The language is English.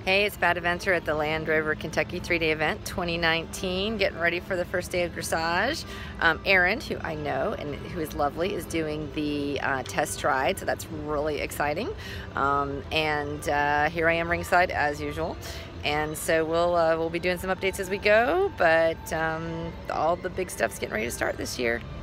Hey, it's BadEventer at the Land Rover Kentucky 3-day event 2019, getting ready for the first day of dressage. Erin, who I know and who is lovely, is doing the test ride, so that's really exciting. Here I am ringside as usual. And so we'll be doing some updates as we go, but all the big stuff's getting ready to start this year.